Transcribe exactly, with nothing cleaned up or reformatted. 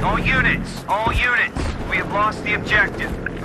All units, all units. We have lost the objective.